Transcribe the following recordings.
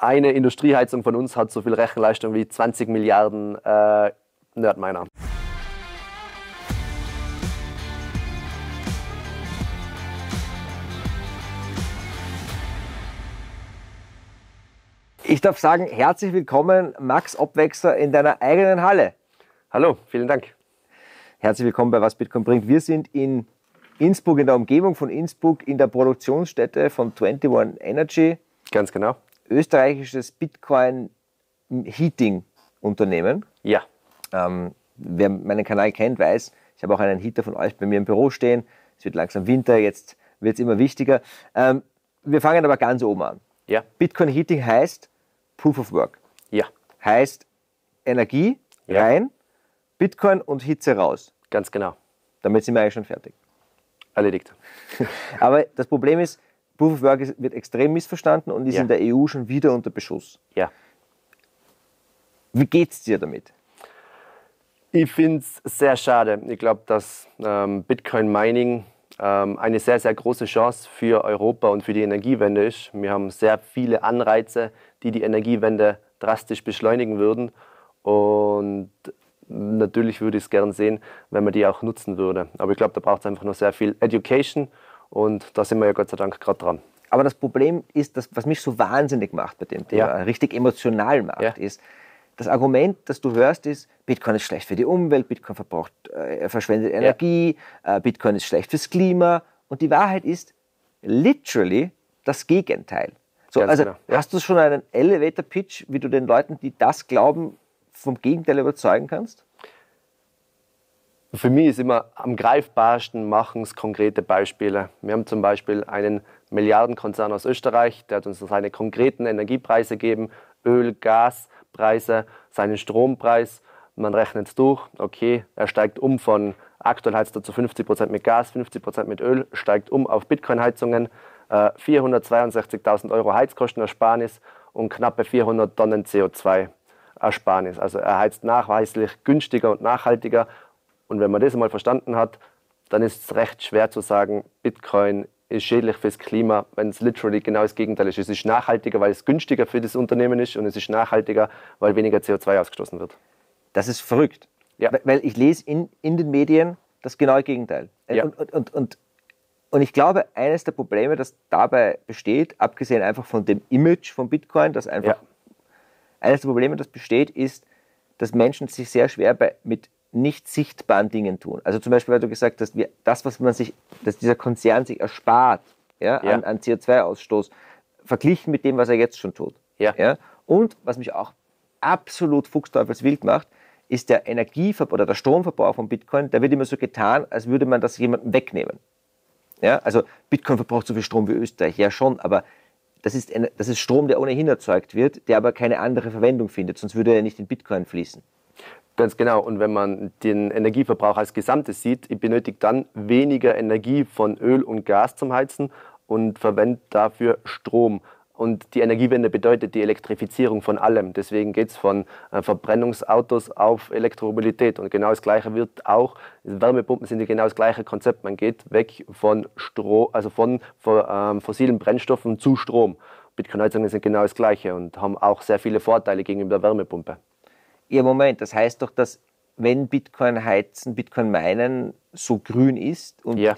eine Industrieheizung von uns hat so viel Rechenleistung wie 20 Milliarden Nerdminer. Ich darf sagen, herzlich willkommen, Max Obwechsler, in deiner eigenen Halle. Hallo, vielen Dank. Herzlich willkommen bei Was Bitcoin bringt. Wir sind in Innsbruck, in der Umgebung von Innsbruck, in der Produktionsstätte von 21 Energy. Ganz genau. Österreichisches Bitcoin-Heating-Unternehmen. Ja. Wer meinen Kanal kennt, weiß, ich habe auch einen Heater von euch bei mir im Büro stehen. Es wird langsam Winter, jetzt wird es immer wichtiger. Wir fangen aber ganz oben an. Ja. Bitcoin-Heating heißt Proof of Work. Ja. Heißt Energie rein, Bitcoin und Hitze raus. Ganz genau. Damit sind wir eigentlich schon fertig. Erledigt. Aber das Problem ist, Proof of Work wird extrem missverstanden und ist in der EU schon wieder unter Beschuss. Ja. Wie geht's dir damit? Ich finde es sehr schade. Ich glaube, dass Bitcoin Mining eine sehr, sehr große Chance für Europa und für die Energiewende ist. Wir haben sehr viele Anreize, die die Energiewende drastisch beschleunigen würden. Und natürlich würde ich es gern sehen, wenn man die auch nutzen würde. Aber ich glaube, da braucht es einfach noch sehr viel Education und da sind wir ja Gott sei Dank gerade dran. Aber das Problem ist, was mich so wahnsinnig macht bei dem Thema, richtig emotional macht, ist, das Argument, das du hörst, ist, Bitcoin ist schlecht für die Umwelt, Bitcoin verschwendet Energie, Bitcoin ist schlecht fürs Klima. Und die Wahrheit ist literally das Gegenteil. So, also genau. Hast du schon einen Elevator-Pitch, wie du den Leuten, die das glauben, vom Gegenteil überzeugen kannst? Für mich ist immer am greifbarsten machen es konkrete Beispiele. Wir haben zum Beispiel einen Milliardenkonzern aus Österreich, der hat uns seine konkreten Energiepreise gegeben, Öl, Gaspreise, seinen Strompreis. Man rechnet es durch, okay, er steigt um von, aktuell heizt er zu 50% mit Gas, 50% mit Öl, steigt um auf Bitcoin-Heizungen, 462.000 Euro Heizkostenersparnis und knappe 400 Tonnen CO2-Ersparnis. Also er heizt nachweislich günstiger und nachhaltiger. Und wenn man das einmal verstanden hat, dann ist es recht schwer zu sagen, Bitcoin ist schädlich fürs Klima, wenn es literally genau das Gegenteil ist. Es ist nachhaltiger, weil es günstiger für das Unternehmen ist und es ist nachhaltiger, weil weniger CO2 ausgestoßen wird. Das ist verrückt, weil ich lese in den Medien das genaue Gegenteil. Ja. Und ich glaube, eines der Probleme, das dabei besteht, abgesehen einfach von dem Image von Bitcoin, das einfach eines der Probleme, das besteht, ist, dass Menschen sich sehr schwer mit nicht sichtbaren Dingen tun. Also zum Beispiel, weil du gesagt hast, dass dieser Konzern sich erspart an CO2-Ausstoß, verglichen mit dem, was er jetzt schon tut. Ja? Und was mich auch absolut fuchsteufelswild macht, ist der Energieverbrauch oder der Stromverbrauch von Bitcoin. Da wird immer so getan, als würde man das jemandem wegnehmen. Ja? Also Bitcoin verbraucht so viel Strom wie Österreich, ja schon, aber das ist Strom, der ohnehin erzeugt wird, der aber keine andere Verwendung findet, sonst würde er nicht in Bitcoin fließen. Ganz genau. Und wenn man den Energieverbrauch als Gesamtes sieht, ich benötige dann weniger Energie von Öl und Gas zum Heizen und verwende dafür Strom. Und die Energiewende bedeutet die Elektrifizierung von allem. Deswegen geht es von Verbrennungsautos auf Elektromobilität. Und genau das Gleiche wird auch, Wärmepumpen sind ja genau das gleiche Konzept. Man geht weg von von fossilen Brennstoffen zu Strom. Bitcoin-Heizungen sind genau das Gleiche und haben auch sehr viele Vorteile gegenüber der Wärmepumpe. Ja, Moment, das heißt doch, dass wenn Bitcoin-Heizen, Bitcoin-Minen so grün ist und die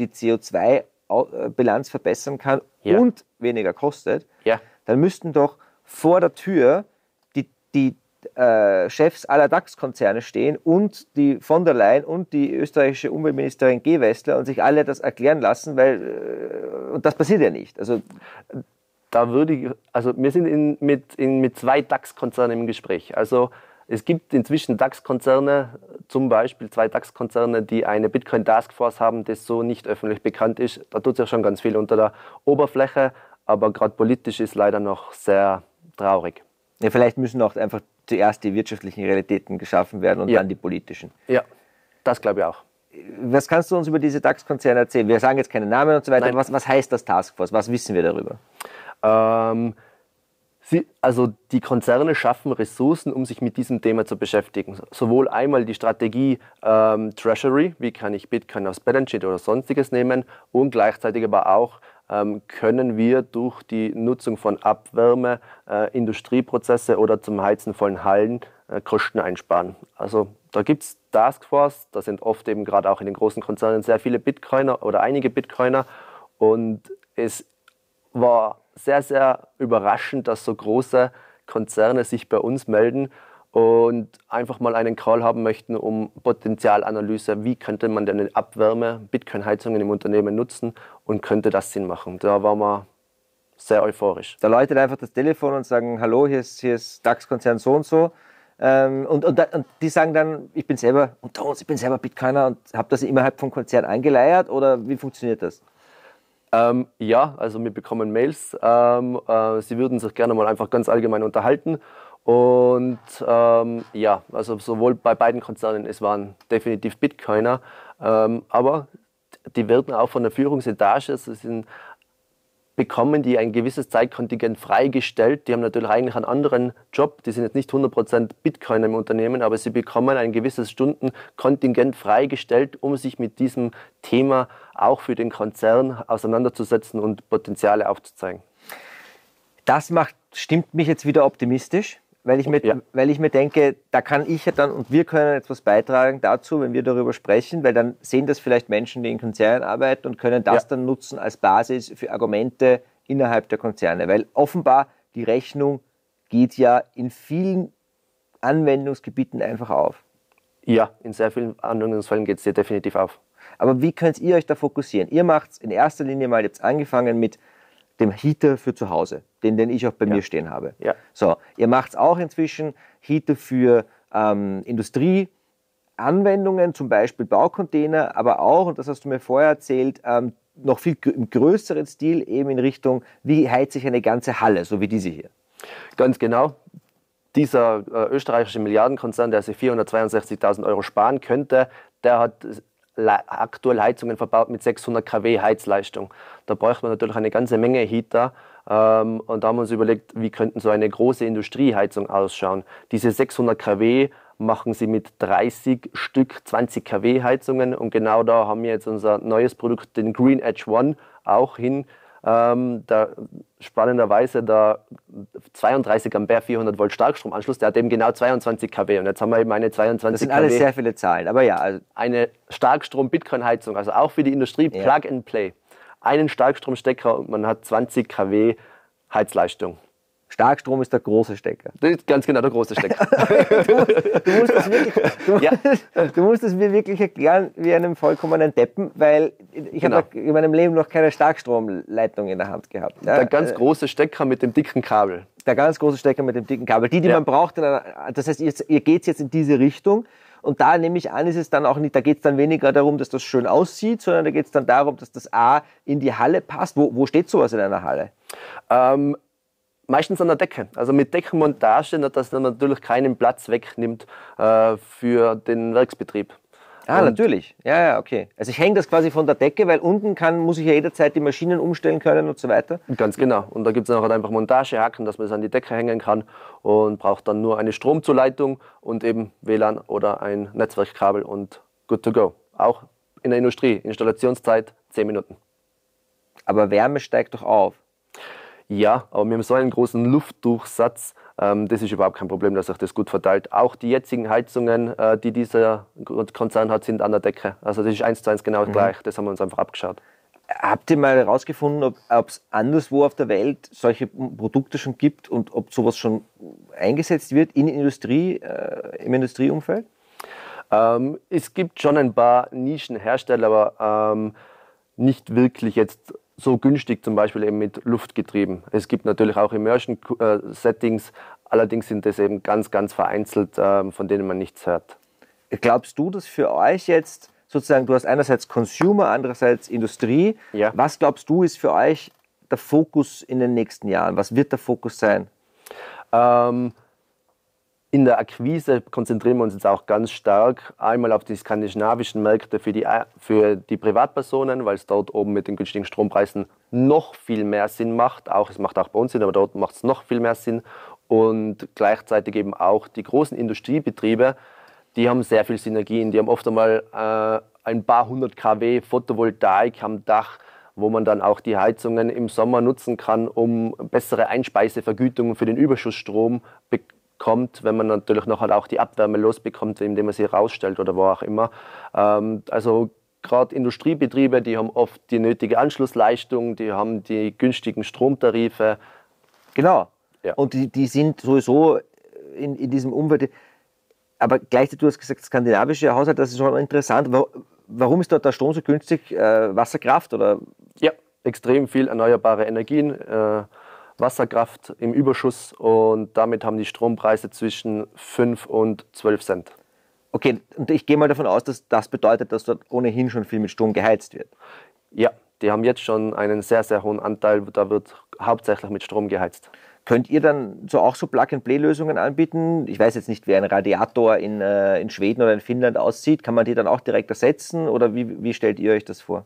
CO2-Bilanz verbessern kann und weniger kostet, dann müssten doch vor der Tür die Chefs aller DAX-Konzerne stehen und die von der Leyen und die österreichische Umweltministerin Gewessler und sich alle das erklären lassen, und das passiert ja nicht. Also wir sind mit 2 DAX-Konzernen im Gespräch. Also es gibt inzwischen DAX-Konzerne, zum Beispiel 2 DAX-Konzerne, die eine Bitcoin-Taskforce haben, das so nicht öffentlich bekannt ist. Da tut sich schon ganz viel unter der Oberfläche, aber gerade politisch ist leider noch sehr traurig. Ja, vielleicht müssen auch einfach zuerst die wirtschaftlichen Realitäten geschaffen werden und dann die politischen. Ja, das glaube ich auch. Was kannst du uns über diese DAX-Konzerne erzählen? Wir sagen jetzt keine Namen und so weiter. Was heißt das Taskforce? Was wissen wir darüber? Die Konzerne schaffen Ressourcen, um sich mit diesem Thema zu beschäftigen. Sowohl einmal die Strategie Treasury, wie kann ich Bitcoin aus Balance Sheet oder sonstiges nehmen, und gleichzeitig aber auch können wir durch die Nutzung von Abwärme Industrieprozesse oder zum Heizen von Hallen Kosten einsparen. Also da gibt es Taskforce, da sind oft eben gerade auch in den großen Konzernen sehr viele Bitcoiner oder einige Bitcoiner und es war sehr, sehr überraschend, dass so große Konzerne sich bei uns melden und einfach mal einen Call haben möchten, um Potenzialanalyse, wie könnte man denn eine Abwärme, Bitcoin-Heizungen im Unternehmen nutzen und könnte das Sinn machen. Da waren wir sehr euphorisch. Da läutet einfach das Telefon und sagen, hallo, hier ist DAX-Konzern so und so. Und die sagen dann, ich bin selber Bitcoiner und habe das innerhalb vom Konzern eingeleiert, oder wie funktioniert das? Ja, also wir bekommen Mails. Sie würden sich gerne mal einfach ganz allgemein unterhalten. Und ja, also sowohl bei beiden Konzernen, es waren definitiv Bitcoiner, aber die werden auch von der Führungsetage, bekommen die ein gewisses Zeitkontingent freigestellt. Die haben natürlich eigentlich einen anderen Job, die sind jetzt nicht 100% Bitcoiner im Unternehmen, aber sie bekommen ein gewisses Stundenkontingent freigestellt, um sich mit diesem Thema auch für den Konzern auseinanderzusetzen und Potenziale aufzuzeigen. Das stimmt mich jetzt wieder optimistisch, weil ich mir denke, da kann ich ja dann und wir können etwas beitragen dazu, wenn wir darüber sprechen, weil dann sehen das vielleicht Menschen, die in Konzernen arbeiten und können das dann nutzen als Basis für Argumente innerhalb der Konzerne, weil offenbar die Rechnung geht ja in vielen Anwendungsgebieten einfach auf. Ja, in sehr vielen Anwendungsfällen geht es dir definitiv auf. Aber wie könnt ihr euch da fokussieren? Ihr macht es in erster Linie mal jetzt angefangen mit dem Heater für zu Hause, den ich auch bei mir stehen habe. Ja. So, ihr macht auch inzwischen Heater für Industrieanwendungen, zum Beispiel Baucontainer, aber auch, und das hast du mir vorher erzählt, noch viel im größeren Stil eben in Richtung, wie heizt sich eine ganze Halle, so wie diese hier. Ganz genau. Dieser österreichische Milliardenkonzern, der sich 462.000 € sparen könnte, der hat aktuell Heizungen verbaut mit 600 kW Heizleistung. Da bräuchte man natürlich eine ganze Menge Heater. Und da haben wir uns überlegt, wie könnten so eine große Industrieheizung ausschauen. Diese 600 kW machen sie mit 30 Stück 20 kW Heizungen. Und genau da haben wir jetzt unser neues Produkt, den Green Edge One, auch hin. Spannenderweise der 32 Ampere 400 Volt Starkstromanschluss, der hat eben genau 22 kW und jetzt haben wir eben eine 22 kW. Das sind alles sehr viele Zahlen, aber ja. Also eine Starkstrom-Bitcoin-Heizung, also auch für die Industrie, Plug and Play. Einen Starkstromstecker und man hat 20 kW Heizleistung. Starkstrom ist der große Stecker. Das ist ganz genau der große Stecker. Du musst es mir wirklich erklären wie einem vollkommenen Deppen, weil ich habe in meinem Leben noch keine Starkstromleitung in der Hand gehabt. Ja? Der ganz große Stecker mit dem dicken Kabel. Der ganz große Stecker mit dem dicken Kabel. Die man braucht. Das heißt, ihr geht jetzt in diese Richtung. Und da nehme ich an, ist es dann auch nicht, da geht es dann weniger darum, dass das schön aussieht, sondern da geht es dann darum, dass das A in die Halle passt. Wo steht sowas in einer Halle? Meistens an der Decke, also mit Deckenmontage, dass man natürlich keinen Platz wegnimmt für den Werksbetrieb. Ah, natürlich. Ja, okay. Also ich hänge das quasi von der Decke, weil unten muss ich ja jederzeit die Maschinen umstellen können und so weiter. Ganz genau. Und da gibt es halt einfach Montagehaken, dass man es an die Decke hängen kann und braucht dann nur eine Stromzuleitung und eben WLAN oder ein Netzwerkkabel und good to go. Auch in der Industrie, Installationszeit 10 Minuten. Aber Wärme steigt doch auf. Ja, aber wir haben so einen großen Luftdurchsatz, das ist überhaupt kein Problem, dass sich das gut verteilt. Auch die jetzigen Heizungen, die dieser Konzern hat, sind an der Decke. Also das ist 1:1 genau gleich, das haben wir uns einfach abgeschaut. Habt ihr mal herausgefunden, ob es anderswo auf der Welt solche Produkte schon gibt und ob sowas schon eingesetzt wird in Industrie, im Industrieumfeld? Es gibt schon ein paar Nischenhersteller, aber nicht wirklich jetzt so günstig, zum Beispiel eben mit Luftgetrieben. Es gibt natürlich auch Immersion-Settings, allerdings sind das eben ganz, ganz vereinzelt, von denen man nichts hört. Glaubst du, dass für euch jetzt sozusagen, du hast einerseits Consumer, andererseits Industrie. Ja. Was glaubst du, ist für euch der Fokus in den nächsten Jahren? Was wird der Fokus sein? In der Akquise konzentrieren wir uns jetzt auch ganz stark einmal auf die skandinavischen Märkte für die Privatpersonen, weil es dort oben mit den günstigen Strompreisen noch viel mehr Sinn macht. Es macht auch bei uns Sinn, aber dort macht es noch viel mehr Sinn. Und gleichzeitig eben auch die großen Industriebetriebe, die haben sehr viel Synergien. Die haben oft einmal ein paar 100 kW Photovoltaik am Dach, wo man dann auch die Heizungen im Sommer nutzen kann, um bessere Einspeisevergütungen für den Überschussstrom bekommt, wenn man natürlich noch halt auch die Abwärme losbekommt, indem man sie rausstellt oder wo auch immer. Also gerade Industriebetriebe, die haben oft die nötige Anschlussleistung, die haben die günstigen Stromtarife. Genau. Ja. Und die sind sowieso in diesem Umfeld. Aber gleichzeitig, du hast gesagt, skandinavische Haushalt, das ist schon interessant. Warum ist dort der Strom so günstig? Wasserkraft oder? Ja, extrem viel erneuerbare Energien, Wasserkraft im Überschuss und damit haben die Strompreise zwischen 5 und 12 Cent. Okay, und ich gehe mal davon aus, dass das bedeutet, dass dort ohnehin schon viel mit Strom geheizt wird. Ja, die haben jetzt schon einen sehr, sehr hohen Anteil, da wird hauptsächlich mit Strom geheizt. Könnt ihr dann auch so Plug-and-Play-Lösungen anbieten? Ich weiß jetzt nicht, wie ein Radiator in Schweden oder in Finnland aussieht. Kann man die dann auch direkt ersetzen oder wie stellt ihr euch das vor?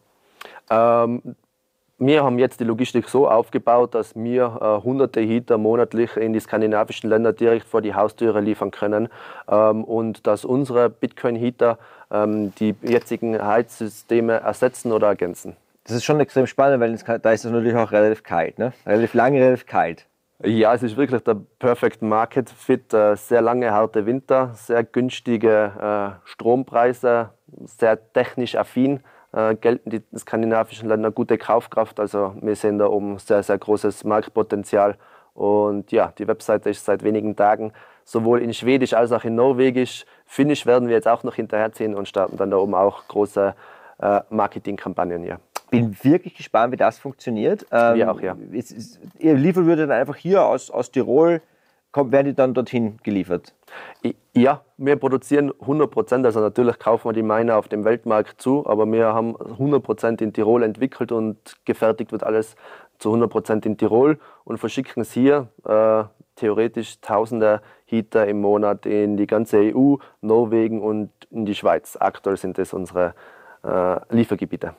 Wir haben jetzt die Logistik so aufgebaut, dass wir hunderte Heater monatlich in die skandinavischen Länder direkt vor die Haustüre liefern können und dass unsere Bitcoin-Heater die jetzigen Heizsysteme ersetzen oder ergänzen. Das ist schon extrem spannend, weil da ist es natürlich auch relativ kalt, ne? Relativ lange, relativ kalt. Ja, es ist wirklich der Perfect Market Fit. Sehr lange, harte Winter, sehr günstige Strompreise, sehr technisch affin. Gelten die skandinavischen Länder gute Kaufkraft. Also wir sehen da oben sehr, sehr großes Marktpotenzial. Und ja, die Webseite ist seit wenigen Tagen sowohl in Schwedisch als auch in Norwegisch. Finnisch werden wir jetzt auch noch hinterherziehen und starten dann da oben auch große Marketingkampagnen hier. Bin wirklich gespannt, wie das funktioniert. Wir auch, ja. Ihr liefert würde dann einfach hier aus Tirol, werden die dann dorthin geliefert? Ja, wir produzieren 100%, also natürlich kaufen wir die Miner auf dem Weltmarkt zu, aber wir haben 100% in Tirol entwickelt und gefertigt wird alles zu 100% in Tirol und verschicken es hier theoretisch tausende Heater im Monat in die ganze EU, Norwegen und in die Schweiz. Aktuell sind das unsere Liefergebiete.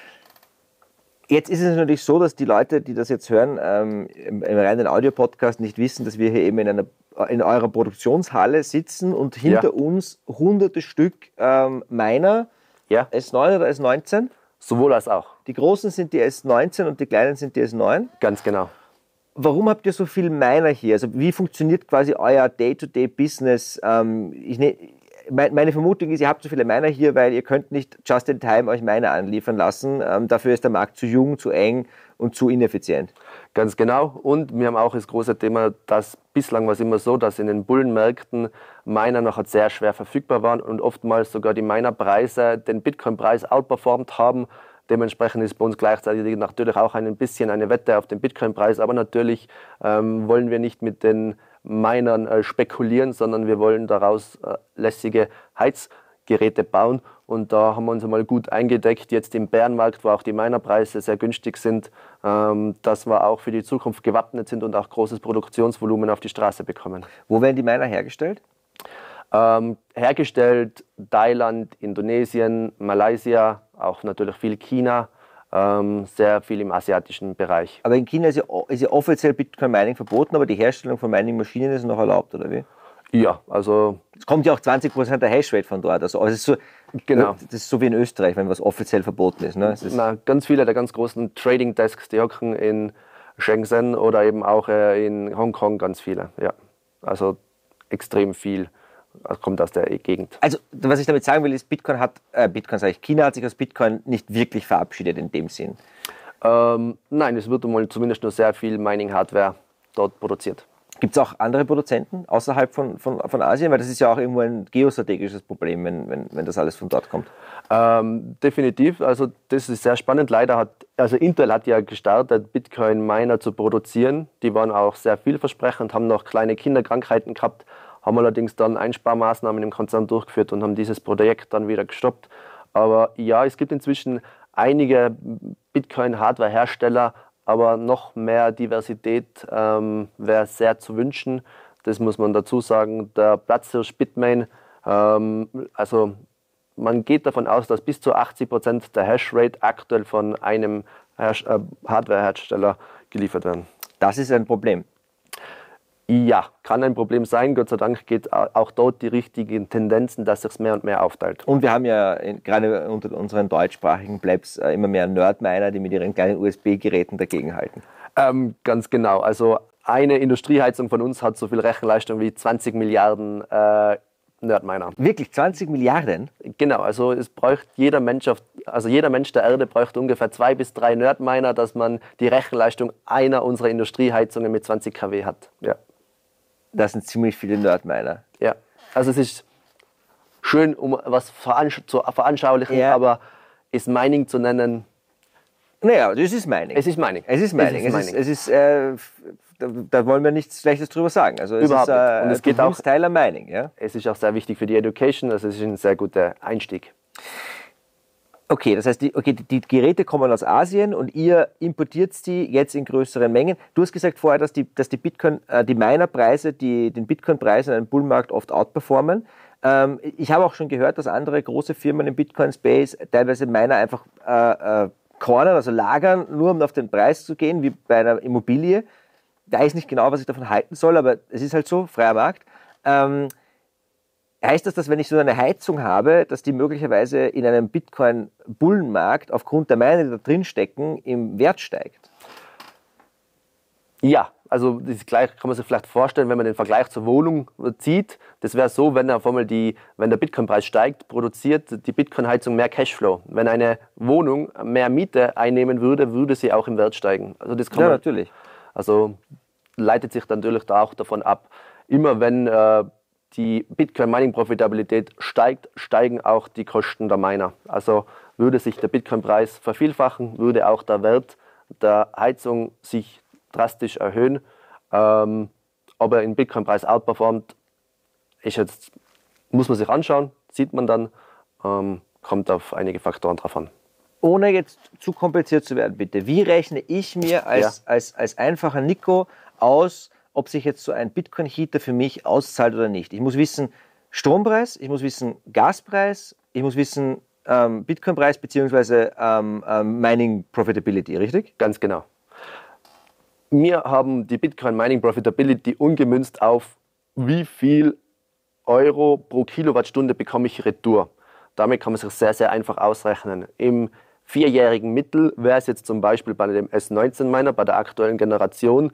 Jetzt ist es natürlich so, dass die Leute, die das jetzt hören, im reinen Audio-Podcast nicht wissen, dass wir hier eben in eurer Produktionshalle sitzen und hinter uns hunderte Stück Miner, S9 oder S19? Sowohl als auch. Die großen sind die S19 und die kleinen sind die S9? Ganz genau. Warum habt ihr so viel Miner hier? Also wie funktioniert quasi euer Day-to-Day-Business? Meine Vermutung ist, ihr habt so viele Miner hier, weil ihr könnt nicht just in time euch Miner anliefern lassen. Dafür ist der Markt zu jung, zu eng und zu ineffizient. Ganz genau. Und wir haben auch das große Thema, dass bislang war es immer so, dass in den Bullenmärkten Miner noch sehr schwer verfügbar waren und oftmals sogar die Minerpreise den Bitcoin-Preis outperformt haben. Dementsprechend ist bei uns gleichzeitig natürlich auch ein bisschen eine Wette auf den Bitcoin-Preis. Aber natürlich wollen wir nicht mit den Minern spekulieren, sondern wir wollen daraus lässige Heizgeräte bauen. Und da haben wir uns einmal gut eingedeckt, jetzt im Bärenmarkt, wo auch die Minerpreise sehr günstig sind, dass wir auch für die Zukunft gewappnet sind und auch großes Produktionsvolumen auf die Straße bekommen. Wo werden die Miner hergestellt? Hergestellt Thailand, Indonesien, Malaysia, auch natürlich viel China. Sehr viel im asiatischen Bereich. Aber in China ist ja offiziell Bitcoin-Mining verboten, aber die Herstellung von Mining-Maschinen ist noch erlaubt, oder wie? Ja, also... Es kommt ja auch 20% der Hashrate von dort. Also es ist so, genau. Das ist so wie in Österreich, wenn was offiziell verboten ist. Ne? Ganz viele der ganz großen Trading-Desks, die hocken in Shenzhen oder eben auch in Hongkong, ganz viele. Ja. Also extrem viel. Kommt aus der Gegend. Also, was ich damit sagen will, ist, China hat sich aus Bitcoin nicht wirklich verabschiedet in dem Sinn. Nein, es wird zumindest nur sehr viel Mining-Hardware dort produziert. Gibt es auch andere Produzenten außerhalb von Asien? Weil das ist ja auch irgendwo ein geostrategisches Problem, wenn das alles von dort kommt. Definitiv, also das ist sehr spannend. Leider Intel hat ja gestartet, Bitcoin-Miner zu produzieren. Die waren auch sehr vielversprechend, haben noch kleine Kinderkrankheiten gehabt, haben allerdings dann Einsparmaßnahmen im Konzern durchgeführt und haben dieses Projekt dann wieder gestoppt. Aber ja, es gibt inzwischen einige Bitcoin-Hardware-Hersteller, aber noch mehr Diversität wäre sehr zu wünschen. Das muss man dazu sagen. Der Platzhirsch Bitmain, also man geht davon aus, dass bis zu 80% der Hashrate aktuell von einem Hardware-Hersteller geliefert werden. Das ist ein Problem. Ja, kann ein Problem sein. Gott sei Dank geht auch dort die richtigen Tendenzen, dass sich mehr und mehr aufteilt. Und wir haben ja gerade unter unseren deutschsprachigen Plebs immer mehr Nerdminer, die mit ihren kleinen USB-Geräten dagegenhalten. Ganz genau. Also eine Industrieheizung von uns hat so viel Rechenleistung wie 20 Milliarden Nerdminer. Wirklich 20 Milliarden? Genau, also es bräuchte jeder Mensch der Erde bräuchte ungefähr 2 bis 3 Nerdminer, dass man die Rechenleistung einer unserer Industrieheizungen mit 20 kW hat. Ja. Das sind ziemlich viele Nerdminer. Ja, also es ist schön, um was zu veranschaulichen, ja. Aber ist Mining zu nennen? Naja, das ist Mining. Es ist Mining. Es ist Mining. Da wollen wir nichts Schlechtes drüber sagen. Also es Überhaupt ist nicht. Und es geht auch Teil am Mining. Ja? Es ist auch sehr wichtig für die Education, also es ist ein sehr guter Einstieg. Okay, das heißt, die Geräte kommen aus Asien und ihr importiert die jetzt in größeren Mengen. Du hast gesagt vorher, dass die Minerpreise den Bitcoin-Preis in einem Bullmarkt oft outperformen. Ich habe auch schon gehört, dass andere große Firmen im Bitcoin-Space teilweise Miner einfach cornern, also lagern, nur um auf den Preis zu gehen, wie bei einer Immobilie. Da weiß nicht genau, was ich davon halten soll, aber es ist halt so, freier Markt. Heißt das, dass wenn ich so eine Heizung habe, dass die möglicherweise in einem Bitcoin-Bullenmarkt aufgrund der Miner, die da drin stecken, im Wert steigt? Ja, also das gleich kann man sich vielleicht vorstellen, wenn man den Vergleich zur Wohnung zieht. Das wäre so, wenn der Bitcoin-Preis steigt, produziert die Bitcoin-Heizung mehr Cashflow. Wenn eine Wohnung mehr Miete einnehmen würde, würde sie auch im Wert steigen. Also das kann man, natürlich. Also leitet sich dann natürlich da auch davon ab. Immer wenn die Bitcoin-Mining-Profitabilität steigt, steigen auch die Kosten der Miner. Also würde sich der Bitcoin-Preis vervielfachen, würde auch der Wert der Heizung sich drastisch erhöhen. Ob er im Bitcoin-Preis outperformt, muss man sich anschauen, sieht man dann, kommt auf einige Faktoren drauf an. Ohne jetzt zu kompliziert zu werden, bitte. Wie rechne ich mir als einfacher Nico aus, ob sich jetzt so ein Bitcoin-Heater für mich auszahlt oder nicht? Ich muss wissen Strompreis, ich muss wissen Gaspreis, ich muss wissen Bitcoin-Preis bzw. Mining Profitability, richtig? Ganz genau. Wir haben die Bitcoin Mining Profitability umgemünzt auf wie viel Euro pro Kilowattstunde bekomme ich Retour. Damit kann man sich sehr, sehr einfach ausrechnen. Im 4-jährigen Mittel wäre es jetzt zum Beispiel bei dem S19 Miner, bei der aktuellen Generation,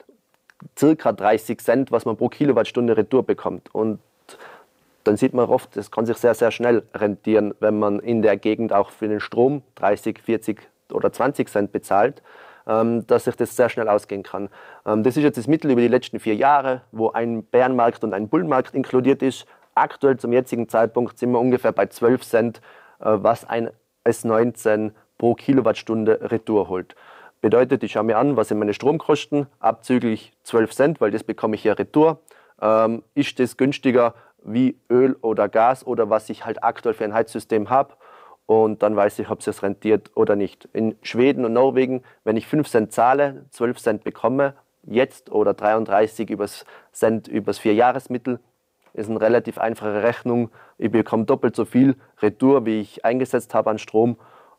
circa 30 Cent, was man pro Kilowattstunde Retour bekommt. Und dann sieht man oft, das kann sich sehr, sehr schnell rentieren, wenn man in der Gegend auch für den Strom 30, 40 oder 20 Cent bezahlt, dass sich das sehr schnell ausgehen kann. Das ist jetzt das Mittel über die letzten 4 Jahre, wo ein Bärenmarkt und ein Bullmarkt inkludiert ist. Aktuell zum jetzigen Zeitpunkt sind wir ungefähr bei 12 Cent, was ein S19 pro Kilowattstunde Retour holt. Bedeutet, ich schaue mir an, was sind meine Stromkosten, abzüglich 12 Cent, weil das bekomme ich ja Retour. Ist das günstiger wie Öl oder Gas oder was ich halt aktuell für ein Heizsystem habe? Und dann weiß ich, ob es sich rentiert oder nicht. In Schweden und Norwegen, wenn ich 5 Cent zahle, 12 Cent bekomme, jetzt oder 33 Cent übers 4-Jahresmittel, ist eine relativ einfache Rechnung. Ich bekomme doppelt so viel Retour, wie ich eingesetzt habe an Strom.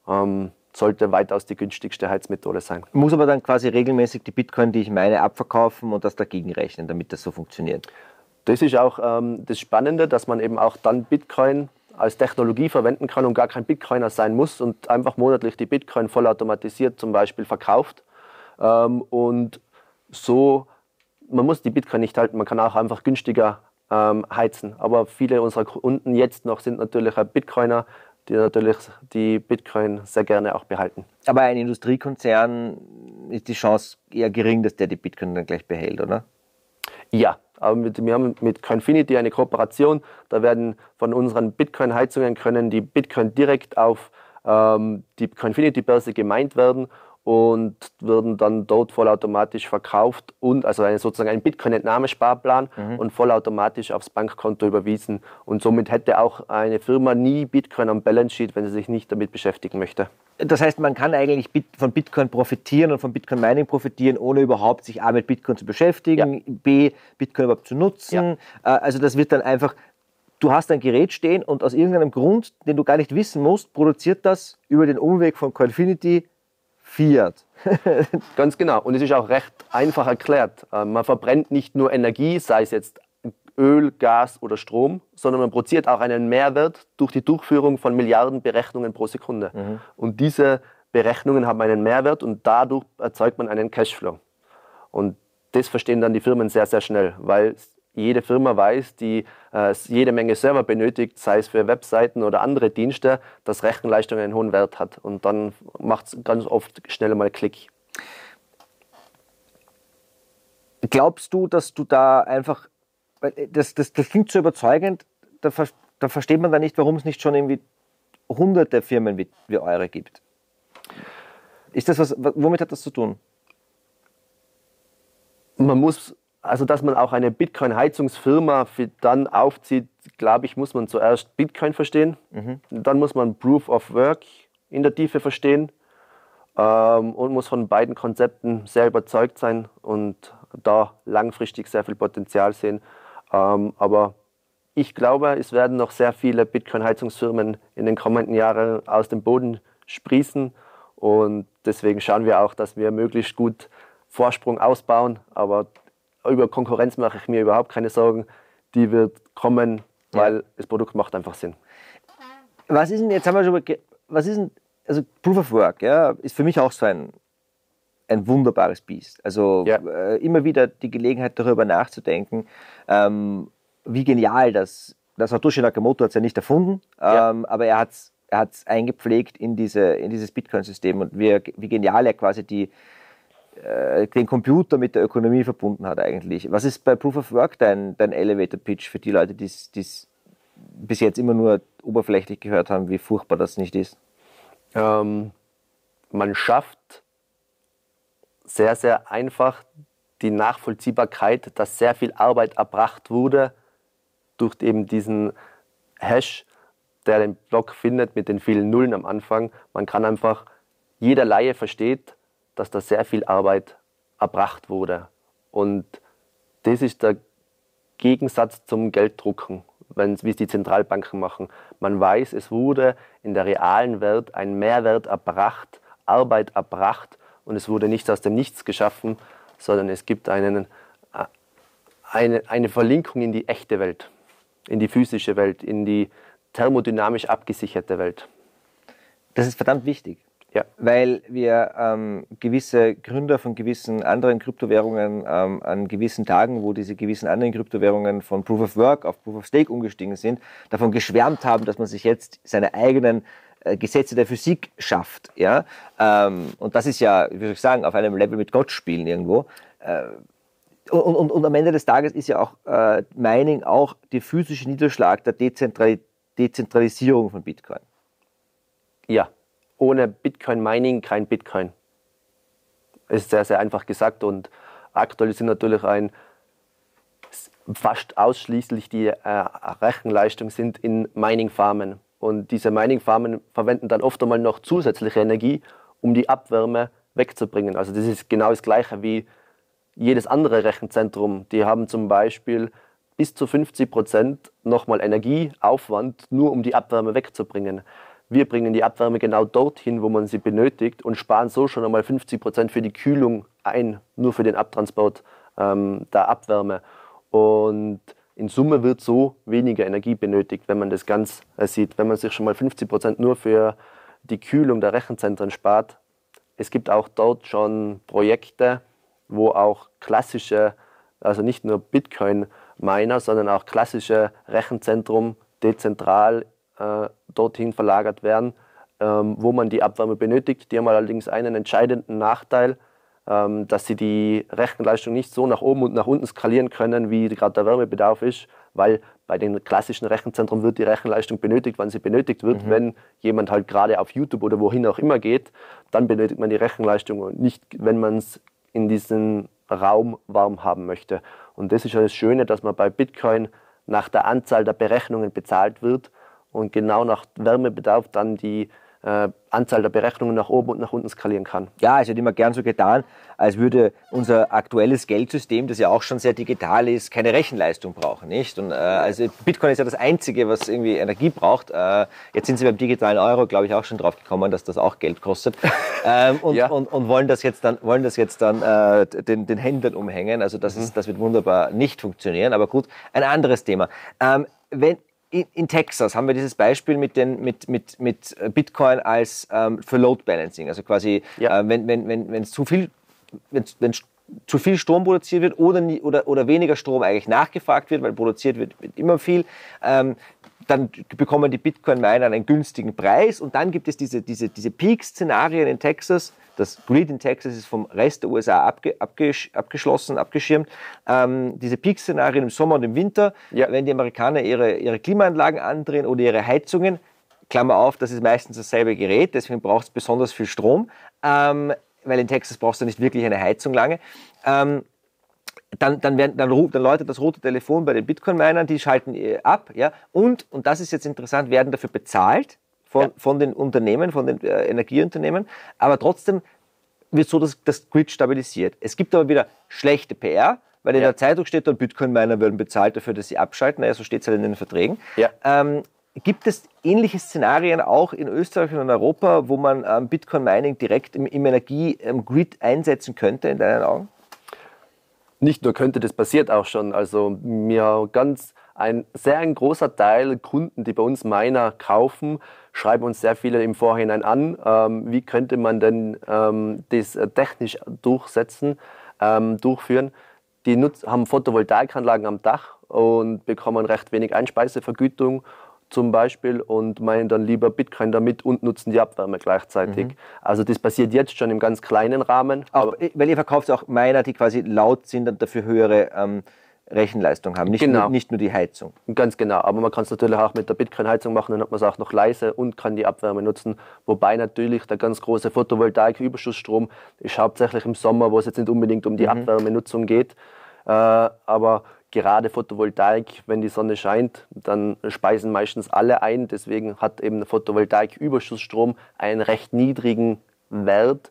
Sollte weitaus die günstigste Heizmethode sein. Muss aber dann quasi regelmäßig die Bitcoin, die ich meine, abverkaufen und das dagegen rechnen, damit das so funktioniert. Das ist auch das Spannende, dass man eben auch dann Bitcoin als Technologie verwenden kann und gar kein Bitcoiner sein muss und einfach monatlich die Bitcoin vollautomatisiert zum Beispiel verkauft. Und so, man muss die Bitcoin nicht halten, man kann auch einfach günstiger heizen. Aber viele unserer Kunden jetzt noch sind natürlich Bitcoiner, die natürlich die Bitcoin sehr gerne auch behalten. Aber ein Industriekonzern ist die Chance eher gering, dass der die Bitcoin dann gleich behält, oder? Ja, aber wir haben mit Coinfinity eine Kooperation. Da werden von unseren Bitcoin-Heizungen können die Bitcoin direkt auf die Coinfinity-Börse gemeint werden und werden dann dort vollautomatisch verkauft und also sozusagen ein Bitcoin-Entnahmesparplan und vollautomatisch aufs Bankkonto überwiesen. Und somit hätte auch eine Firma nie Bitcoin am Balance Sheet, wenn sie sich nicht damit beschäftigen möchte. Das heißt, man kann eigentlich von Bitcoin profitieren und von Bitcoin Mining profitieren, ohne überhaupt sich A mit Bitcoin zu beschäftigen, B Bitcoin überhaupt zu nutzen. Also das wird dann einfach, du hast ein Gerät stehen und aus irgendeinem Grund, den du gar nicht wissen musst, produziert das über den Umweg von Coinfinity Fiat. Ganz genau. Und es ist auch recht einfach erklärt. Man verbrennt nicht nur Energie, sei es jetzt Öl, Gas oder Strom, sondern man produziert auch einen Mehrwert durch die Durchführung von Milliarden Berechnungen pro Sekunde. Und diese Berechnungen haben einen Mehrwert und dadurch erzeugt man einen Cashflow. Und das verstehen dann die Firmen sehr, sehr schnell, weil jede Firma weiß, die jede Menge Server benötigt, sei es für Webseiten oder andere Dienste, dass Rechenleistung einen hohen Wert hat. Und dann macht es ganz oft schnell mal Klick. Glaubst du, dass du da einfach, das klingt so überzeugend, da versteht man da nicht, warum es nicht schon irgendwie hunderte Firmen wie eure gibt? Ist das womit hat das zu tun? Man muss, also dass man auch eine Bitcoin-Heizungsfirma dann aufzieht, glaube ich, muss man zuerst Bitcoin verstehen. Dann muss man Proof of Work in der Tiefe verstehen und muss von beiden Konzepten sehr überzeugt sein und da langfristig sehr viel Potenzial sehen. Aber ich glaube, es werden noch sehr viele Bitcoin-Heizungsfirmen in den kommenden Jahren aus dem Boden sprießen. Und deswegen schauen wir auch, dass wir möglichst gut Vorsprung ausbauen. Aber über Konkurrenz mache ich mir überhaupt keine Sorgen. Die wird kommen, weil das Produkt macht einfach Sinn. Was ist denn, jetzt haben wir schon, was ist denn, also Proof of Work, ja, ist für mich auch so ein wunderbares Biest. Also immer wieder die Gelegenheit, darüber nachzudenken, wie genial das Satoshi Nakamoto hat es ja nicht erfunden, aber er hat es eingepflegt in dieses Bitcoin-System und wie genial er quasi den Computer mit der Ökonomie verbunden hat eigentlich. Was ist bei Proof of Work dein Elevator-Pitch für die Leute, die es bis jetzt immer nur oberflächlich gehört haben, wie furchtbar das nicht ist? Man schafft sehr, sehr einfach die Nachvollziehbarkeit, dass sehr viel Arbeit erbracht wurde durch eben diesen Hash, der den Block findet mit den vielen Nullen am Anfang. Man kann einfach, jeder Laie versteht, dass da sehr viel Arbeit erbracht wurde. Und das ist der Gegensatz zum Gelddrucken, wie es die Zentralbanken machen. Man weiß, es wurde in der realen Welt ein Mehrwert erbracht, Arbeit erbracht und es wurde nichts aus dem Nichts geschaffen, sondern es gibt eine Verlinkung in die echte Welt, in die physische Welt, in die thermodynamisch abgesicherte Welt. Das ist verdammt wichtig. Ja. Weil wir gewisse Gründer von gewissen anderen Kryptowährungen an gewissen Tagen, wo diese gewissen anderen Kryptowährungen von Proof of Work auf Proof of Stake umgestiegen sind, davon geschwärmt haben, dass man sich jetzt seine eigenen Gesetze der Physik schafft. Ja? Und das ist ja, wie soll ich sagen, auf einem Level mit Gott spielen irgendwo. Und am Ende des Tages ist ja auch Mining auch der physische Niederschlag der Dezentralisierung von Bitcoin. Ja. Ohne Bitcoin-Mining kein Bitcoin. Ist sehr, sehr einfach gesagt und aktuell sind natürlich fast ausschließlich die Rechenleistung sind in Mining-Farmen. Und diese Mining-Farmen verwenden dann oft einmal noch zusätzliche Energie, um die Abwärme wegzubringen. Also das ist genau das Gleiche wie jedes andere Rechenzentrum. Die haben zum Beispiel bis zu 50% nochmal Energieaufwand, nur um die Abwärme wegzubringen. Wir bringen die Abwärme genau dorthin, wo man sie benötigt und sparen so schon einmal 50% für die Kühlung ein, nur für den Abtransport der Abwärme. Und in Summe wird so weniger Energie benötigt, wenn man das ganz sieht. Wenn man sich schon mal 50% nur für die Kühlung der Rechenzentren spart. Es gibt auch dort schon Projekte, wo auch klassische, also nicht nur Bitcoin-Miner, sondern auch klassische Rechenzentren dezentral dorthin verlagert werden, wo man die Abwärme benötigt. Die haben allerdings einen entscheidenden Nachteil, dass sie die Rechenleistung nicht so nach oben und nach unten skalieren können, wie gerade der Wärmebedarf ist, weil bei den klassischen Rechenzentren wird die Rechenleistung benötigt, wann sie benötigt wird. Wenn jemand halt gerade auf YouTube oder wohin auch immer geht, dann benötigt man die Rechenleistung und nicht, wenn man es in diesem Raum warm haben möchte. Und das ist ja das Schöne, dass man bei Bitcoin nach der Anzahl der Berechnungen bezahlt wird und genau nach Wärmebedarf dann die Anzahl der Berechnungen nach oben und nach unten skalieren kann. Ja, es wird immer gern so getan, als würde unser aktuelles Geldsystem, das ja auch schon sehr digital ist, keine Rechenleistung brauchen, nicht? Und also Bitcoin ist ja das Einzige, was irgendwie Energie braucht. Jetzt sind sie beim digitalen Euro, glaube ich, auch schon drauf gekommen, dass das auch Geld kostet. Und wollen das jetzt dann den Händlern umhängen. Also das wird wunderbar nicht funktionieren. Aber gut, ein anderes Thema. In Texas haben wir dieses Beispiel mit Bitcoin als für Load Balancing, also quasi wenn zu viel Strom produziert wird oder weniger Strom eigentlich nachgefragt wird, weil produziert wird immer viel, dann bekommen die Bitcoin-Miner einen günstigen Preis und dann gibt es diese Peak-Szenarien in Texas. Das Grid in Texas ist vom Rest der USA abgeschlossen, abgeschirmt. Diese Peak-Szenarien im Sommer und im Winter, wenn die Amerikaner ihre Klimaanlagen andrehen oder ihre Heizungen, Klammer auf, das ist meistens dasselbe Gerät, deswegen braucht es besonders viel Strom, weil in Texas brauchst du nicht wirklich eine Heizung lange. Dann läutet das rote Telefon bei den Bitcoin-Minern, die schalten ab, ja, und das ist jetzt interessant, werden dafür bezahlt von den Unternehmen, von den Energieunternehmen, aber trotzdem wird so das Grid stabilisiert. Es gibt aber wieder schlechte PR, weil in der Zeitung steht dann, Bitcoin-Miner werden bezahlt dafür, dass sie abschalten, naja, so steht es halt in den Verträgen. Ja. Gibt es ähnliche Szenarien auch in Österreich und in Europa, wo man Bitcoin-Mining direkt im Energie-Grid einsetzen könnte, in deinen Augen? Nicht nur könnte, das passiert auch schon. Also ein sehr großer Teil Kunden, die bei uns Miner kaufen, schreiben uns sehr viele im Vorhinein an, wie könnte man denn das technisch durchführen. Die haben Photovoltaikanlagen am Dach und bekommen recht wenig Einspeisevergütung zum Beispiel und meinen dann lieber Bitcoin damit und nutzen die Abwärme gleichzeitig. Also das passiert jetzt schon im ganz kleinen Rahmen. Weil ihr verkauft auch Miner, die quasi laut sind und dafür höhere Rechenleistung haben, nicht nur die Heizung. Ganz genau, aber man kann es natürlich auch mit der Bitcoin-Heizung machen, dann hat man es auch noch leise und kann die Abwärme nutzen. Wobei natürlich der ganz große Photovoltaik-Überschussstrom ist hauptsächlich im Sommer, wo es jetzt nicht unbedingt um die Abwärmenutzung geht. Aber gerade Photovoltaik, wenn die Sonne scheint, dann speisen meistens alle ein. Deswegen hat eben Photovoltaik-Überschussstrom einen recht niedrigen Wert.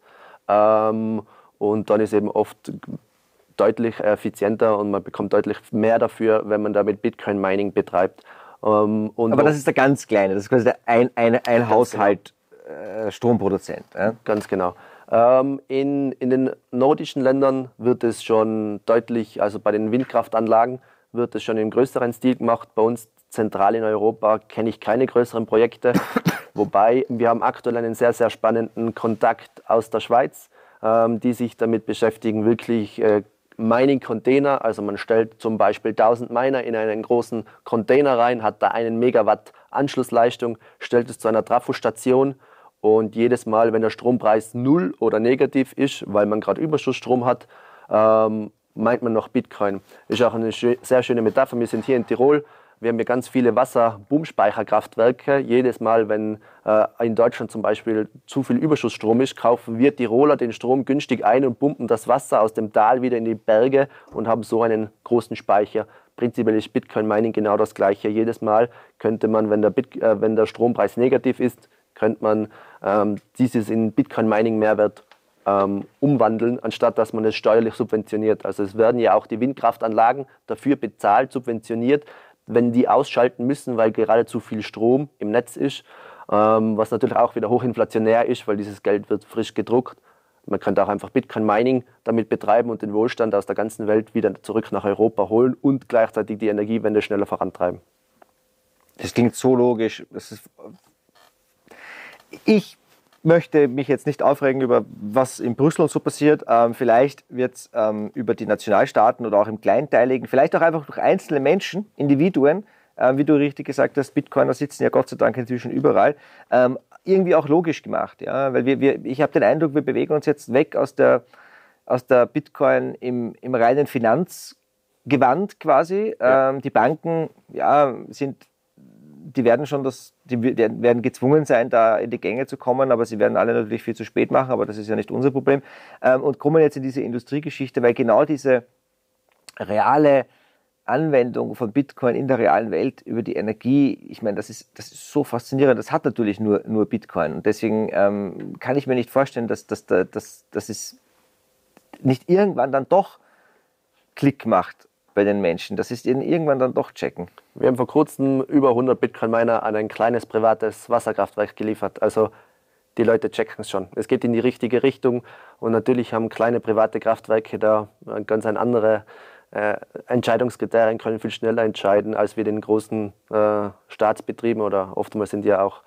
Und dann ist eben oft deutlich effizienter und man bekommt deutlich mehr dafür, wenn man damit Bitcoin-Mining betreibt. Aber das ist der ganz kleine, das ist quasi ein Haushalt Stromproduzent. Ganz genau. In den nordischen Ländern wird es schon deutlich, also bei den Windkraftanlagen wird es schon im größeren Stil gemacht. Bei uns zentral in Europa kenne ich keine größeren Projekte. Wobei wir haben aktuell einen sehr, sehr spannenden Kontakt aus der Schweiz, die sich damit beschäftigen, wirklich Mining-Container, also man stellt zum Beispiel 1000 Miner in einen großen Container rein, hat da 1 Megawatt Anschlussleistung, stellt es zu einer Trafostation und jedes Mal, wenn der Strompreis 0 oder negativ ist, weil man gerade Überschussstrom hat, meint man noch Bitcoin. Ist auch eine sehr schöne Metapher. Wir sind hier in Tirol. Wir haben hier ganz viele Wasserpumpspeicherkraftwerke. Jedes Mal, wenn in Deutschland zum Beispiel zu viel Überschussstrom ist, kaufen wir Tiroler den Strom günstig ein und pumpen das Wasser aus dem Tal wieder in die Berge und haben so einen großen Speicher. Prinzipiell ist Bitcoin Mining genau das Gleiche. Jedes Mal könnte man, wenn der Strompreis negativ ist, könnte man dieses in Bitcoin Mining Mehrwert umwandeln, anstatt dass man es steuerlich subventioniert. Also es werden ja auch die Windkraftanlagen dafür bezahlt, subventioniert, wenn die ausschalten müssen, weil gerade zu viel Strom im Netz ist, was natürlich auch wieder hochinflationär ist, weil dieses Geld wird frisch gedruckt. Man könnte auch einfach Bitcoin-Mining damit betreiben und den Wohlstand aus der ganzen Welt wieder zurück nach Europa holen und gleichzeitig die Energiewende schneller vorantreiben. Das klingt so logisch. Ich möchte mich jetzt nicht aufregen über was in Brüssel und so passiert. Vielleicht wird es über die Nationalstaaten oder auch im Kleinteiligen, vielleicht auch einfach durch einzelne Menschen, Individuen, wie du richtig gesagt hast, Bitcoiner sitzen ja Gott sei Dank inzwischen überall, irgendwie auch logisch gemacht. Ja? Weil ich habe den Eindruck, wir bewegen uns jetzt weg aus der Bitcoin im reinen Finanzgewand quasi. Ja. Die Banken die werden gezwungen sein, da in die Gänge zu kommen, aber sie werden alle natürlich viel zu spät machen, aber das ist ja nicht unser Problem. Und kommen jetzt in diese Industriegeschichte, weil genau diese reale Anwendung von Bitcoin in der realen Welt über die Energie, ich meine, das ist so faszinierend. Das hat natürlich nur Bitcoin. Und deswegen kann ich mir nicht vorstellen, dass es nicht irgendwann dann doch Klick macht bei den Menschen. Das ist irgendwann dann doch checken. Wir haben vor kurzem über 100 Bitcoin-Miner an ein kleines privates Wasserkraftwerk geliefert. Also die Leute checken es schon. Es geht in die richtige Richtung. Und natürlich haben kleine private Kraftwerke da ganz ein andere Entscheidungskriterien, können viel schneller entscheiden als wir den großen Staatsbetrieben oder oftmals sind ja auch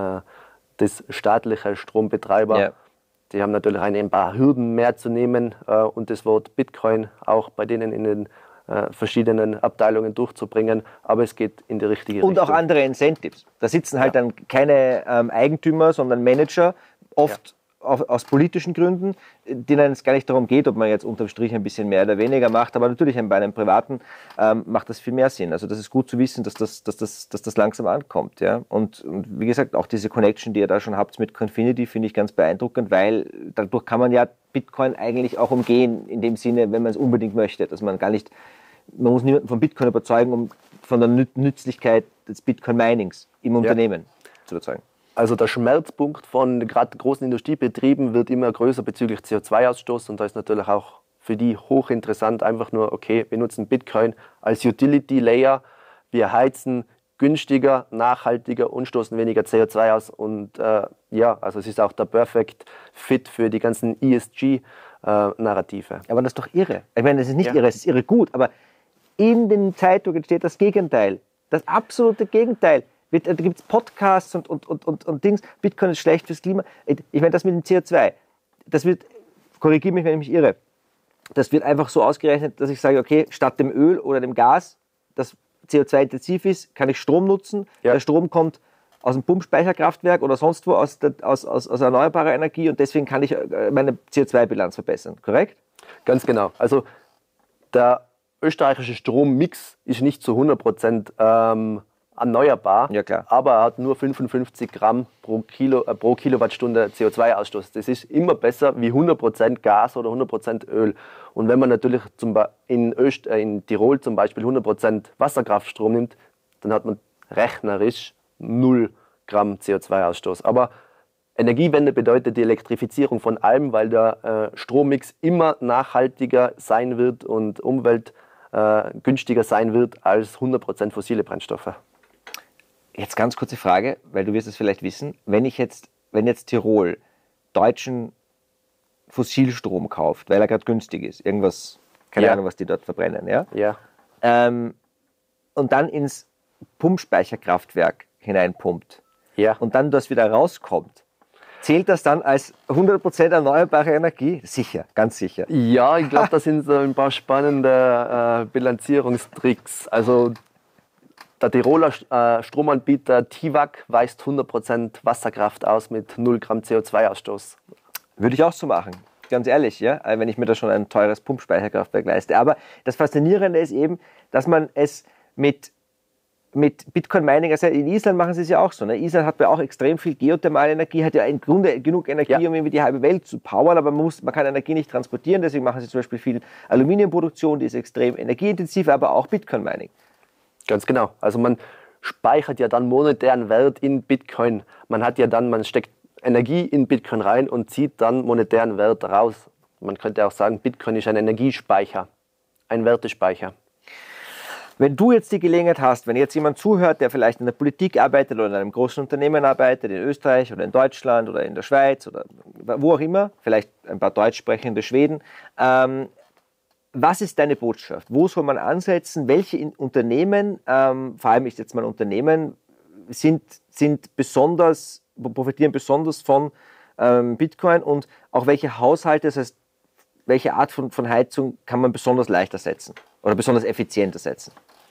das staatliche Strombetreiber. Yeah. Die haben natürlich ein paar Hürden mehr zu nehmen und das Wort Bitcoin auch bei denen in den verschiedenen Abteilungen durchzubringen, aber es geht in die richtige Richtung. Und auch andere Incentives. Da sitzen halt dann keine Eigentümer, sondern Manager, oft aus politischen Gründen, denen es gar nicht darum geht, ob man jetzt unterm Strich ein bisschen mehr oder weniger macht, aber natürlich bei einem Privaten macht das viel mehr Sinn. Also das ist gut zu wissen, dass das langsam ankommt. Ja? Und wie gesagt, auch diese Connection, die ihr da schon habt mit Confinity, finde ich ganz beeindruckend, weil dadurch kann man ja Bitcoin eigentlich auch umgehen, in dem Sinne, wenn man es unbedingt möchte, dass man gar nicht, man muss niemanden von Bitcoin überzeugen, um von der Nützlichkeit des Bitcoin-Minings im Unternehmen zu überzeugen. Also der Schmerzpunkt von gerade großen Industriebetrieben wird immer größer bezüglich CO2-Ausstoß und da ist natürlich auch für die hochinteressant, einfach nur, okay, wir nutzen Bitcoin als Utility-Layer, wir heizen günstiger, nachhaltiger und stoßen weniger CO2 aus und also es ist auch der Perfect Fit für die ganzen ESG-Narrative. Aber das ist doch irre. Ich meine, das ist nicht irre, es ist irre gut, aber in den Zeitungen steht das Gegenteil, das absolute Gegenteil. Da gibt es Podcasts und Dings, Bitcoin ist schlecht fürs Klima. Ich meine, das mit dem CO2, das wird, korrigiere mich, wenn ich mich irre, das wird einfach so ausgerechnet, dass ich sage, okay, statt dem Öl oder dem Gas, das CO2-intensiv ist, kann ich Strom nutzen. Ja. Der Strom kommt aus dem Pumpspeicherkraftwerk oder sonst wo, aus erneuerbarer Energie und deswegen kann ich meine CO2-Bilanz verbessern, korrekt? Ganz genau. Also der österreichische Strommix ist nicht zu 100% erneuerbar, aber er hat nur 55 Gramm pro Kilowattstunde CO2-Ausstoß. Das ist immer besser wie 100% Gas oder 100% Öl. Und wenn man natürlich in Tirol zum Beispiel 100% Wasserkraftstrom nimmt, dann hat man rechnerisch 0 Gramm CO2-Ausstoß. Aber Energiewende bedeutet die Elektrifizierung von allem, weil der Strommix immer nachhaltiger sein wird und umweltgünstiger sein wird als 100% fossile Brennstoffe. Jetzt ganz kurze Frage, weil du wirst es vielleicht wissen. Wenn jetzt Tirol deutschen Fossilstrom kauft, weil er gerade günstig ist, irgendwas, keine Ahnung, was die dort verbrennen, und dann ins Pumpspeicherkraftwerk hineinpumpt und dann das wieder rauskommt, zählt das dann als 100% erneuerbare Energie? Sicher, ganz sicher. Ja, ich glaube, da sind so ein paar spannende Bilanzierungstricks. Also der Tiroler Stromanbieter TIWAG weist 100% Wasserkraft aus mit 0 Gramm CO2-Ausstoß. Würde ich auch so machen, ganz ehrlich, wenn ich mir da schon ein teures Pumpspeicherkraftwerk leiste. Aber das Faszinierende ist eben, dass man es mit Bitcoin-Mining, also in Island machen sie es ja auch so. Ne? Island hat ja auch extrem viel Geothermalenergie, hat ja im Grunde genug Energie, um irgendwie die halbe Welt zu powern, aber man kann Energie nicht transportieren, deswegen machen sie zum Beispiel viel Aluminiumproduktion, die ist extrem energieintensiv, aber auch Bitcoin-Mining. Ganz genau. Also man speichert ja dann monetären Wert in Bitcoin. Man steckt Energie in Bitcoin rein und zieht dann monetären Wert raus. Man könnte auch sagen, Bitcoin ist ein Energiespeicher, ein Wertespeicher. Wenn du jetzt die Gelegenheit hast, wenn jetzt jemand zuhört, der vielleicht in der Politik arbeitet oder in einem großen Unternehmen arbeitet, in Österreich oder in Deutschland oder in der Schweiz oder wo auch immer, vielleicht ein paar deutsch sprechende Schweden, was ist deine Botschaft? Wo soll man ansetzen? Welche Unternehmen, vor allem ist jetzt mal Unternehmen, profitieren besonders von Bitcoin und auch welche Haushalte, das heißt, welche Art von Heizung kann man besonders leicht ersetzen oder besonders effizient ersetzen?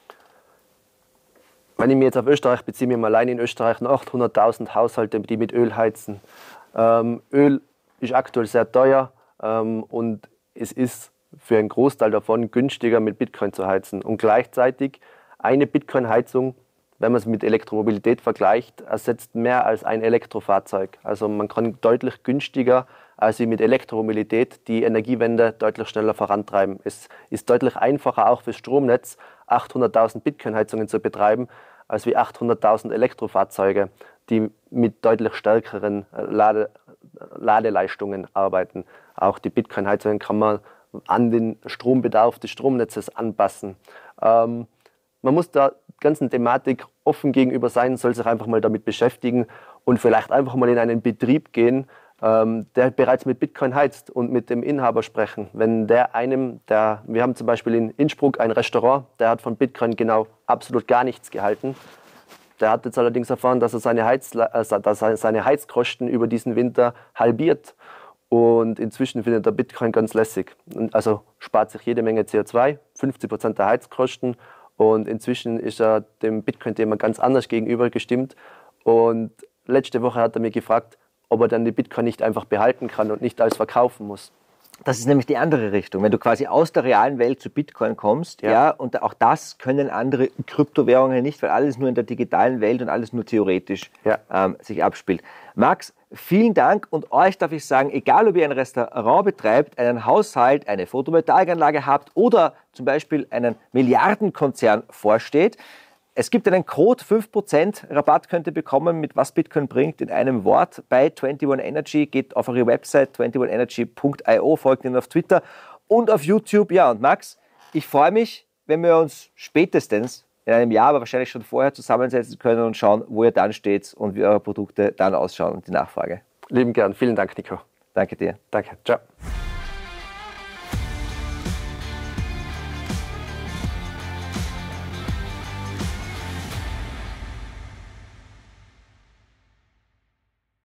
Wenn ich mich jetzt auf Österreich beziehe, wir haben allein in Österreich noch 800.000 Haushalte, die mit Öl heizen. Öl ist aktuell sehr teuer und es ist für einen Großteil davon günstiger mit Bitcoin zu heizen. Und gleichzeitig eine Bitcoin-Heizung, wenn man es mit Elektromobilität vergleicht, ersetzt mehr als ein Elektrofahrzeug. Also man kann deutlich günstiger als mit Elektromobilität die Energiewende deutlich schneller vorantreiben. Es ist deutlich einfacher auch fürs Stromnetz, 800.000 Bitcoin-Heizungen zu betreiben, als wie 800.000 Elektrofahrzeuge, die mit deutlich stärkeren Ladeleistungen arbeiten. Auch die Bitcoin-Heizungen kann man an den Strombedarf des Stromnetzes anpassen. Man muss der ganzen Thematik offen gegenüber sein, soll sich einfach mal damit beschäftigen und vielleicht einfach mal in einen Betrieb gehen, der bereits mit Bitcoin heizt und mit dem Inhaber sprechen. Wenn wir haben zum Beispiel in Innsbruck ein Restaurant, der hat von Bitcoin genau absolut gar nichts gehalten. Der hat jetzt allerdings erfahren, dass er seine Heizkosten über diesen Winter halbiert. Und inzwischen findet er Bitcoin ganz lässig. Also spart sich jede Menge CO2, 50% der Heizkosten. Und inzwischen ist er dem Bitcoin-Thema ganz anders gegenüber gestimmt. Und letzte Woche hat er mich gefragt, ob er dann die Bitcoin nicht einfach behalten kann und nicht alles verkaufen muss. Das ist nämlich die andere Richtung. Wenn du quasi aus der realen Welt zu Bitcoin kommst, ja, und auch das können andere Kryptowährungen nicht, weil alles nur in der digitalen Welt und alles nur theoretisch sich abspielt. Max, vielen Dank, und euch darf ich sagen, egal ob ihr ein Restaurant betreibt, einen Haushalt, eine Photovoltaikanlage habt oder zum Beispiel einen Milliardenkonzern vorsteht, es gibt einen Code, 5% Rabatt könnt ihr bekommen, mit was Bitcoin bringt, in einem Wort bei 21 Energy. Geht auf eure Website 21energy.io, folgt ihnen auf Twitter und auf YouTube. Ja, und Max, ich freue mich, wenn wir uns spätestens in einem Jahr, aber wahrscheinlich schon vorher zusammensetzen können und schauen, wo ihr dann steht und wie eure Produkte dann ausschauen und die Nachfrage. Lieben gern. Vielen Dank, Nico. Danke dir. Danke. Ciao.